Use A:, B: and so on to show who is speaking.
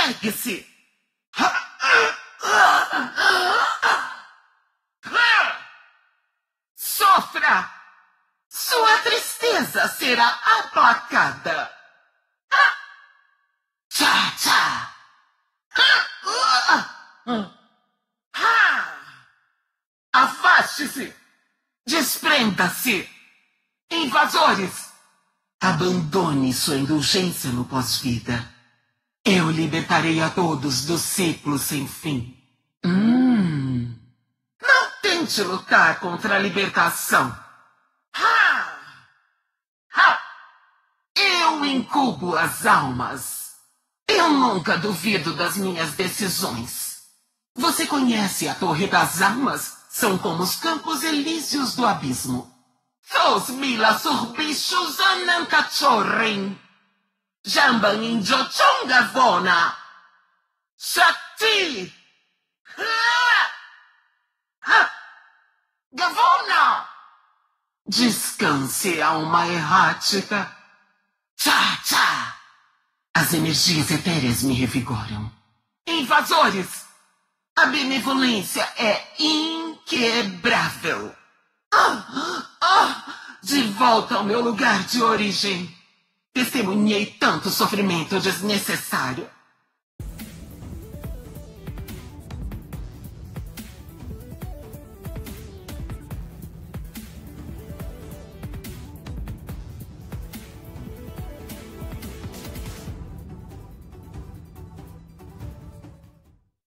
A: Entregue-se! Sofra! Sua tristeza será aplacada. Tchá, tchá! Afaste-se! Desprenda-se! Invasores! Abandone sua indulgência no pós-vida. Eu libertarei a todos do ciclo sem fim. Não tente lutar contra a libertação. Eu incubo as almas. Eu nunca duvido das minhas decisões. Você conhece a Torre das Almas? São como os campos elíseos do abismo. Sos mila surbichos anankachorrin. Jamban injochongavona. Shakti! Gavona! Descanse, alma errática. Tchá, tchá! As energias etéreas me revigoram. Invasores! A benevolência é inquebrável. De volta ao meu lugar de origem. Testemunhei tanto sofrimento desnecessário.